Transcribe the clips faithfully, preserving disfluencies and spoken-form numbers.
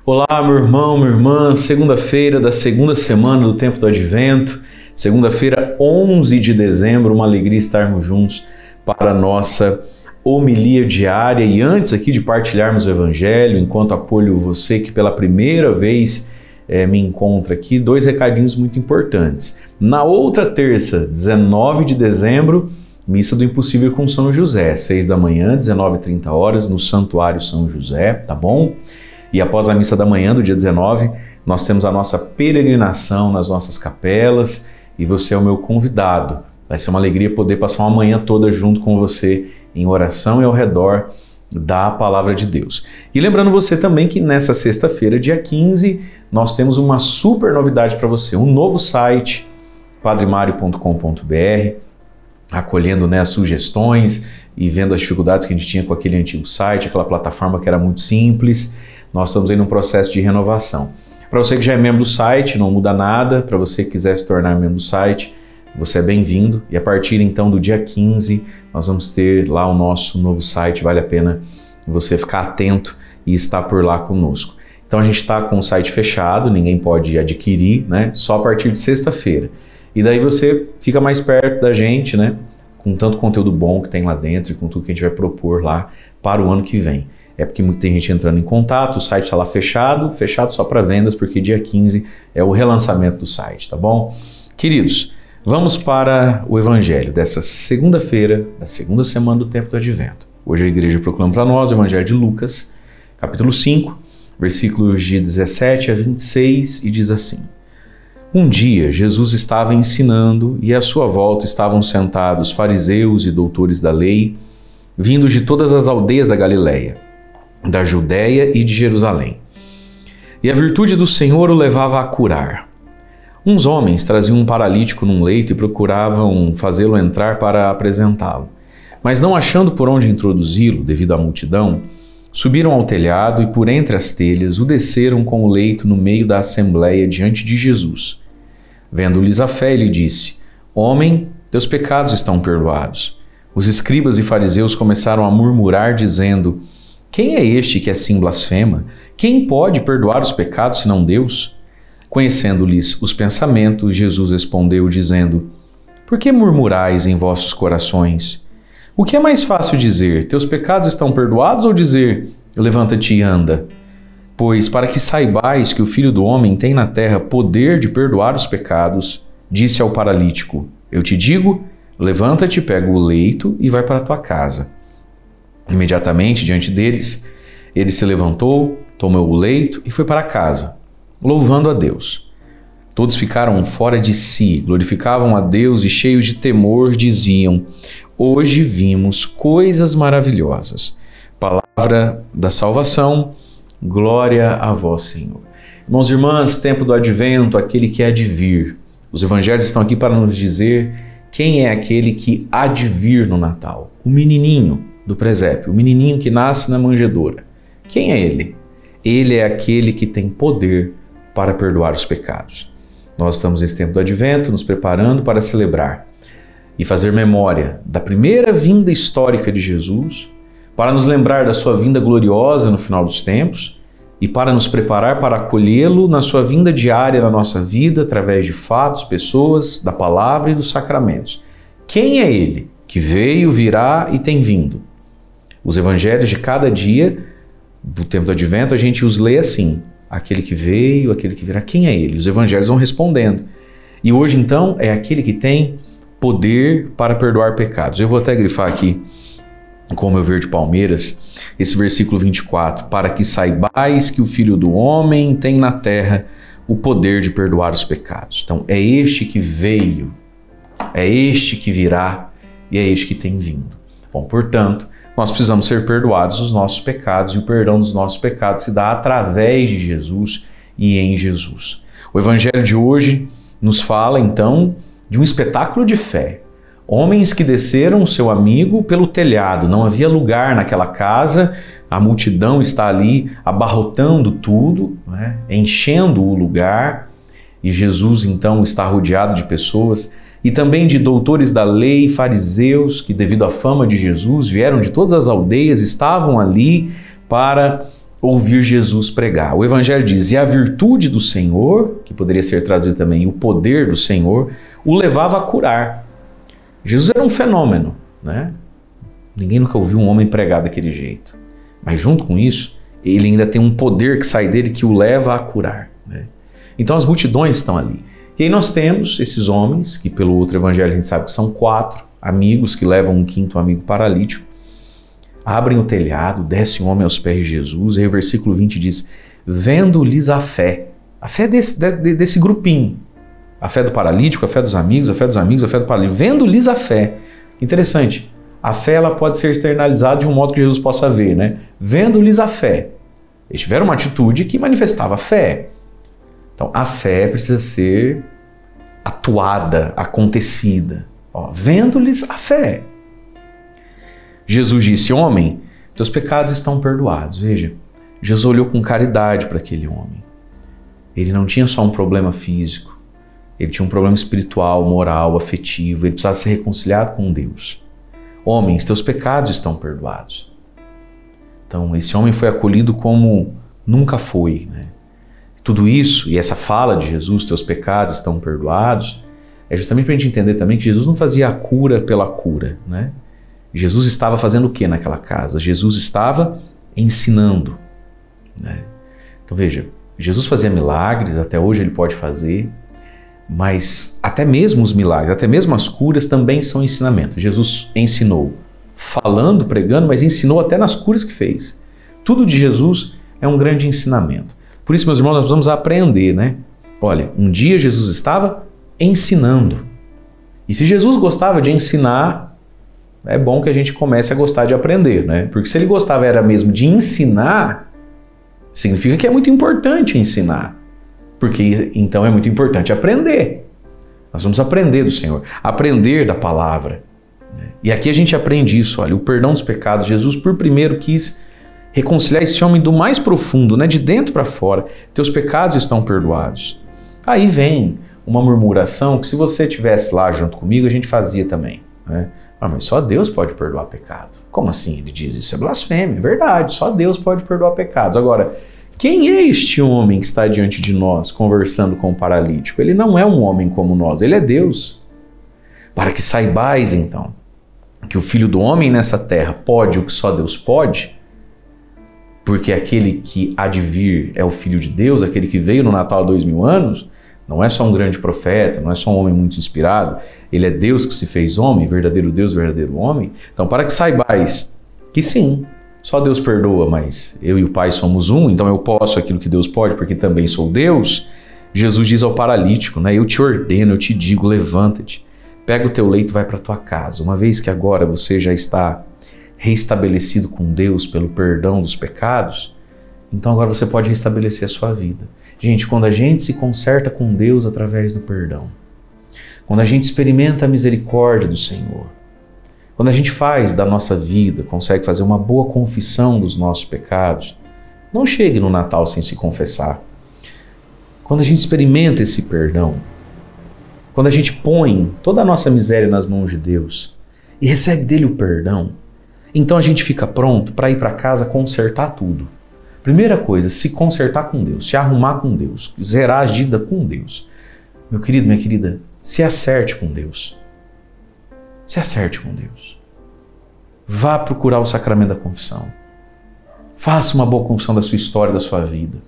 Olá, meu irmão, minha irmã, segunda-feira da segunda semana do tempo do Advento, segunda-feira, onze de dezembro, uma alegria estarmos juntos para a nossa homilia diária. E antes aqui de partilharmos o Evangelho, enquanto acolho você que pela primeira vez é, me encontra aqui, dois recadinhos muito importantes. Na outra terça, dezenove de dezembro, Missa do Impossível com São José, seis da manhã, dezenove e trinta horas, no Santuário São José, tá bom? E após a missa da manhã do dia dezenove, nós temos a nossa peregrinação nas nossas capelas e você é o meu convidado. Vai ser uma alegria poder passar uma manhã toda junto com você em oração e ao redor da Palavra de Deus. E lembrando você também que nessa sexta-feira, dia quinze, nós temos uma super novidade para você, um novo site, padre mario ponto com ponto br, acolhendo, né, as sugestões e vendo as dificuldades que a gente tinha com aquele antigo site, aquela plataforma que era muito simples. Nós estamos aí num processo de renovação. Para você que já é membro do site, não muda nada. Para você que quiser se tornar membro do site, você é bem-vindo. E a partir então do dia quinze, nós vamos ter lá o nosso novo site. Vale a pena você ficar atento e estar por lá conosco. Então a gente está com o site fechado, ninguém pode adquirir, né? Só a partir de sexta-feira. E daí você fica mais perto da gente, né? Com tanto conteúdo bom que tem lá dentro e com tudo que a gente vai propor lá para o ano que vem. É porque tem gente entrando em contato, o site está lá fechado, fechado só para vendas, porque dia quinze é o relançamento do site, tá bom? Queridos, vamos para o Evangelho dessa segunda-feira, da segunda semana do tempo do Advento. Hoje a igreja proclama para nós o Evangelho de Lucas, capítulo cinco, versículos de dezessete a vinte e seis, e diz assim: Um dia Jesus estava ensinando e à sua volta estavam sentados fariseus e doutores da lei, vindos de todas as aldeias da Galileia, da Judéia e de Jerusalém. E a virtude do Senhor o levava a curar. Uns homens traziam um paralítico num leito e procuravam fazê-lo entrar para apresentá-lo. Mas não achando por onde introduzi-lo, devido à multidão, subiram ao telhado e por entre as telhas o desceram com o leito no meio da assembleia diante de Jesus. Vendo-lhes a fé, ele disse: Homem, teus pecados estão perdoados. Os escribas e fariseus começaram a murmurar, dizendo: Quem é este que assim blasfema? Quem pode perdoar os pecados senão Deus? Conhecendo-lhes os pensamentos, Jesus respondeu, dizendo: Por que murmurais em vossos corações? O que é mais fácil dizer: Teus pecados estão perdoados, ou dizer: Levanta-te e anda? Pois, para que saibais que o Filho do Homem tem na terra poder de perdoar os pecados, disse ao paralítico: Eu te digo, levanta-te, pega o leito e vai para a tua casa. Imediatamente, diante deles, ele se levantou, tomou o leito e foi para casa, louvando a Deus. Todos ficaram fora de si, glorificavam a Deus e, cheios de temor, diziam: Hoje vimos coisas maravilhosas. Palavra da salvação, glória a vós, Senhor. Irmãos e irmãs, tempo do Advento, aquele que há de vir. Os evangelhos estão aqui para nos dizer quem é aquele que há de vir no Natal. O menininho do presépio, o menininho que nasce na manjedoura. Quem é ele? Ele é aquele que tem poder para perdoar os pecados. Nós estamos nesse tempo do Advento, nos preparando para celebrar e fazer memória da primeira vinda histórica de Jesus, para nos lembrar da sua vinda gloriosa no final dos tempos e para nos preparar para acolhê-lo na sua vinda diária na nossa vida, através de fatos, pessoas, da palavra e dos sacramentos. Quem é ele que veio, virá e tem vindo? Os evangelhos de cada dia do tempo do Advento, a gente os lê assim: aquele que veio, aquele que virá. Quem é ele? Os evangelhos vão respondendo. E hoje, então, é aquele que tem poder para perdoar pecados. Eu vou até grifar aqui, com o meu verde palmeiras, esse versículo vinte e quatro: Para que saibais que o Filho do Homem tem na terra o poder de perdoar os pecados. Então, é este que veio, é este que virá e é este que tem vindo. Bom, portanto, nós precisamos ser perdoados dos nossos pecados, e o perdão dos nossos pecados se dá através de Jesus e em Jesus. O Evangelho de hoje nos fala, então, de um espetáculo de fé. Homens que desceram o seu amigo pelo telhado, não havia lugar naquela casa, a multidão está ali abarrotando tudo, né, enchendo o lugar, e Jesus, então, está rodeado de pessoas e também de doutores da lei, fariseus, que devido à fama de Jesus vieram de todas as aldeias, estavam ali para ouvir Jesus pregar. O Evangelho diz, e a virtude do Senhor, que poderia ser traduzido também, o poder do Senhor, o levava a curar. Jesus era um fenômeno, né? Ninguém nunca ouviu um homem pregar daquele jeito. Mas junto com isso, ele ainda tem um poder que sai dele que o leva a curar, né? Então as multidões estão ali. E aí nós temos esses homens, que pelo outro evangelho a gente sabe que são quatro amigos que levam um quinto amigo paralítico, abrem o telhado, desce um homem aos pés de Jesus, e aí o versículo vinte diz, vendo-lhes a fé. A fé desse, de, desse grupinho. A fé do paralítico, a fé dos amigos, a fé dos amigos, a fé do paralítico. Vendo-lhes a fé. Interessante. A fé ela pode ser externalizada de um modo que Jesus possa ver, né? Vendo-lhes a fé. Eles tiveram uma atitude que manifestava fé. Então, a fé precisa ser atuada, acontecida. Ó, vendo-lhes a fé. Jesus disse, homem, teus pecados estão perdoados. Veja, Jesus olhou com caridade para aquele homem. Ele não tinha só um problema físico. Ele tinha um problema espiritual, moral, afetivo. Ele precisava ser reconciliado com Deus. Homens, teus pecados estão perdoados. Então, esse homem foi acolhido como nunca foi, né? Tudo isso, e essa fala de Jesus, teus pecados estão perdoados, é justamente para a gente entender também que Jesus não fazia a cura pela cura, né? Jesus estava fazendo o que naquela casa? Jesus estava ensinando, né? Então veja, Jesus fazia milagres, até hoje ele pode fazer, mas até mesmo os milagres, até mesmo as curas também são ensinamentos. Jesus ensinou falando, pregando, mas ensinou até nas curas que fez. Tudo de Jesus é um grande ensinamento. Por isso, meus irmãos, nós vamos aprender, né? Olha, um dia Jesus estava ensinando. E se Jesus gostava de ensinar, é bom que a gente comece a gostar de aprender, né? Porque se ele gostava era mesmo de ensinar, significa que é muito importante ensinar. Porque então é muito importante aprender. Nós vamos aprender do Senhor, aprender da palavra. E aqui a gente aprende isso, olha, o perdão dos pecados. Jesus por primeiro quis reconciliar esse homem do mais profundo, né, de dentro para fora. Teus pecados estão perdoados. Aí vem uma murmuração que se você estivesse lá junto comigo, a gente fazia também, né? Ah, mas só Deus pode perdoar pecado. Como assim? Ele diz isso, é blasfêmia, é verdade, só Deus pode perdoar pecados. Agora, quem é este homem que está diante de nós, conversando com o paralítico? Ele não é um homem como nós, ele é Deus. Para que saibais, então, que o Filho do Homem nessa terra pode o que só Deus pode, porque aquele que há de vir é o Filho de Deus, aquele que veio no Natal há dois mil anos, não é só um grande profeta, não é só um homem muito inspirado, ele é Deus que se fez homem, verdadeiro Deus, verdadeiro homem. Então, para que saibais que sim, só Deus perdoa, mas eu e o Pai somos um, então eu posso aquilo que Deus pode, porque também sou Deus. Jesus diz ao paralítico, né, eu te ordeno, eu te digo, levanta-te, pega o teu leito e vai para a tua casa. Uma vez que agora você já está reestabelecido com Deus pelo perdão dos pecados, então agora você pode restabelecer a sua vida. Gente, quando a gente se conserta com Deus através do perdão, quando a gente experimenta a misericórdia do Senhor, quando a gente faz da nossa vida, consegue fazer uma boa confissão dos nossos pecados, não chegue no Natal sem se confessar. Quando a gente experimenta esse perdão, quando a gente põe toda a nossa miséria nas mãos de Deus e recebe dele o perdão, então a gente fica pronto para ir para casa consertar tudo. Primeira coisa, se consertar com Deus, se arrumar com Deus, zerar a dívida com Deus. Meu querido, minha querida, se acerte com Deus. Se acerte com Deus. Vá procurar o sacramento da confissão. Faça uma boa confissão da sua história, da sua vida.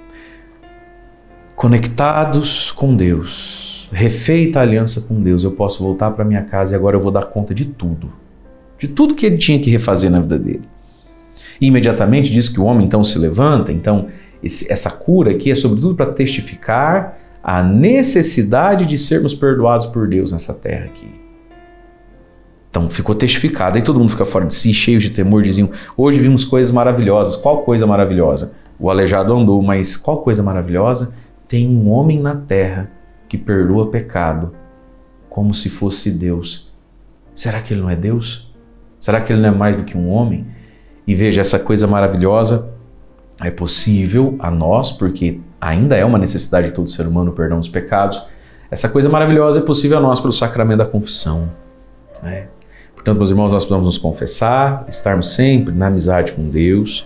Conectados com Deus, refeita a aliança com Deus, eu posso voltar para minha casa e agora eu vou dar conta de tudo. De tudo que ele tinha que refazer na vida dele. E imediatamente diz que o homem então se levanta. Então esse, essa cura aqui é sobretudo para testificar a necessidade de sermos perdoados por Deus nessa terra aqui. Então ficou testificado, aí todo mundo fica fora de si, cheio de temor, diziam, hoje vimos coisas maravilhosas. Qual coisa maravilhosa? O aleijado andou, mas qual coisa maravilhosa? Tem um homem na terra que perdoa pecado como se fosse Deus. Será que ele não é Deus? Será que ele não é mais do que um homem? E veja, essa coisa maravilhosa é possível a nós, porque ainda é uma necessidade de todo ser humano o perdão dos pecados. Essa coisa maravilhosa é possível a nós pelo sacramento da confissão, né? Portanto, meus irmãos, nós precisamos nos confessar, estarmos sempre na amizade com Deus.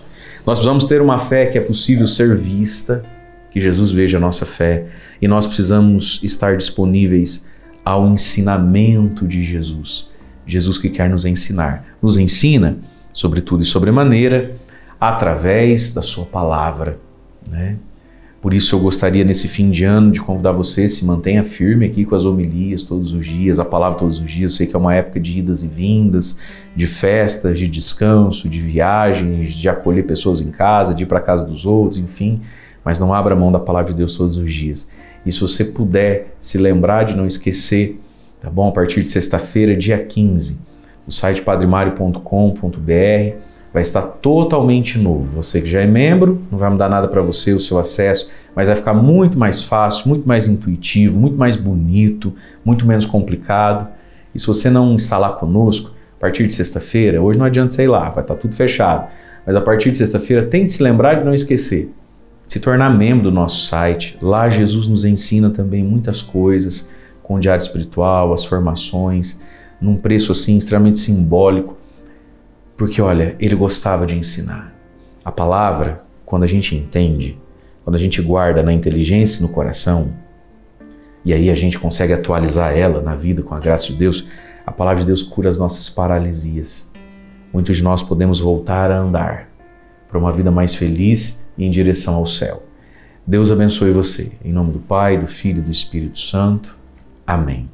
Nós precisamos ter uma fé que é possível ser vista, que Jesus veja a nossa fé, e nós precisamos estar disponíveis ao ensinamento de Jesus. Jesus que quer nos ensinar. Nos ensina, sobretudo e sobremaneira, através da sua palavra, né? Por isso eu gostaria nesse fim de ano de convidar você, se mantenha firme aqui com as homilias todos os dias, a palavra todos os dias. Eu sei que é uma época de idas e vindas, de festas, de descanso, de viagens, de acolher pessoas em casa, de ir para a casa dos outros, enfim. Mas não abra mão da palavra de Deus todos os dias. E se você puder se lembrar de não esquecer, tá bom? A partir de sexta-feira, dia quinze, o site padre mario ponto com ponto b r vai estar totalmente novo. Você que já é membro, não vai mudar nada para você, o seu acesso, mas vai ficar muito mais fácil, muito mais intuitivo, muito mais bonito, muito menos complicado. E se você não instalar conosco, a partir de sexta-feira, hoje não adianta sei lá, vai estar tudo fechado, mas a partir de sexta-feira, tente se lembrar de não esquecer, se tornar membro do nosso site. Lá Jesus nos ensina também muitas coisas, com o diário espiritual, as formações, num preço assim extremamente simbólico, porque olha, ele gostava de ensinar. A palavra, quando a gente entende, quando a gente guarda na inteligência e no coração, e aí a gente consegue atualizar ela na vida com a graça de Deus, a palavra de Deus cura as nossas paralisias. Muitos de nós podemos voltar a andar para uma vida mais feliz e em direção ao céu. Deus abençoe você. Em nome do Pai, do Filho e do Espírito Santo. Amém.